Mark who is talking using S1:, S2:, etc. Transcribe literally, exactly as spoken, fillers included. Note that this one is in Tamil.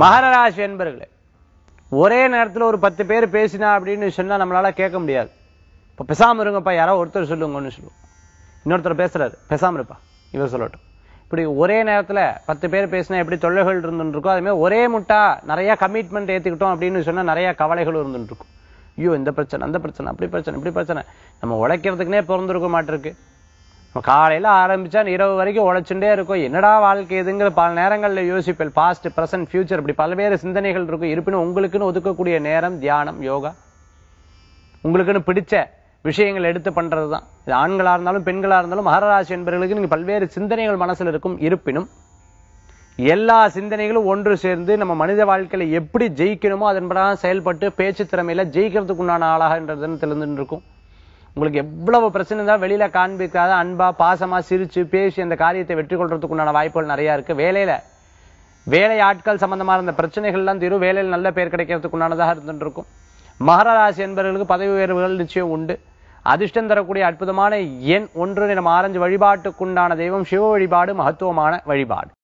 S1: மகர ராசி என்பர்களே, ஒரே நேரத்தில் ஒரு பத்து பேர் பேசினா அப்படின்னு சொன்னா நம்மளால கேட்க முடியாது. இப்ப பேசாம இருங்கப்பா, யாரோ ஒருத்தர் சொல்லுங்கன்னு சொல்லுவோம். இன்னொருத்தர் பேசுறாரு, பேசாம இருப்பா, இவர் சொல்லட்டும். இப்படி ஒரே நேரத்துல பத்து பேர் பேசினா எப்படி தொல்லைகள் இருந்துட்டு இருக்கும், அதே மாதிரி ஒரே முட்டா நிறைய கமிட்மெண்ட் ஏத்துக்கிட்டோம் அப்படின்னு சொன்னா நிறைய கவலைகள் இருந்துட்டு இருக்கும். ஐயோ இந்த பிரச்சனை, அந்த பிரச்சனை, அப்படி பிரச்சனை, இப்படி பிரச்சனை, நம்ம உழைக்கிறதுக்குனே பிறந்திருக்க மாட்டிருக்கு. நம்ம காலையில ஆரம்பிச்சா இரவு வரைக்கும் உழைச்சுட்டே இருக்கும். என்னடா வாழ்க்கை எதுங்கிற பல நேரங்கள்ல யோசிப்பேன். பாஸ்ட், பிரசன்ட், ஃபியூச்சர், இப்படி பல்வேறு சிந்தனைகள் இருக்கும். இருப்பினும் உங்களுக்குன்னு ஒதுக்கக்கூடிய நேரம் தியானம், யோகா, உங்களுக்குன்னு பிடிச்ச விஷயங்கள் எடுத்து பண்றதுதான். இது ஆண்களா இருந்தாலும் பெண்களா இருந்தாலும் மகர ராசி என்பவர்களுக்கு நீங்க பல்வேறு சிந்தனைகள் மனசுல இருக்கும். இருப்பினும் எல்லா சிந்தனைகளும் ஒன்று சேர்ந்து நம்ம மனித வாழ்க்கையில எப்படி ஜெயிக்கணுமோ அதன்படி செயல்பட்டு பேச்சு திறமையில ஜெயிக்கிறதுக்கு உண்டான ஆளாகன்றதுன்னு தெரிஞ்சுட்டு இருக்கும். உங்களுக்கு எவ்வளவு பிரச்சனை இருந்தாலும் வெளியில காண்பிக்காத அன்பா பாசமா சிரிச்சு பேசி அந்த காரியத்தை வெற்றி கொள்றதுக்கு உண்டான வாய்ப்புகள் நிறைய இருக்கு. வேலையில வேலை ஆட்கள் சம்பந்தமா இருந்த பிரச்சனைகள் எல்லாம் தீரும். வேலையில் நல்ல பேர் கிடைக்கிறதுக்கு உண்டானதாக இருந்துட்டு இருக்கும். மகர ராசி என்பவர்களுக்கு பதவி உயர்வுகள் நிச்சயம் உண்டு. அதிர்ஷ்டம் தரக்கூடிய அற்புதமான எண் ஒன்று. நம்ம ஆரஞ்சு. வழிபாட்டுக்குண்டான தெய்வம் சிவ வழிபாடு, மகத்துவமான வழிபாடு.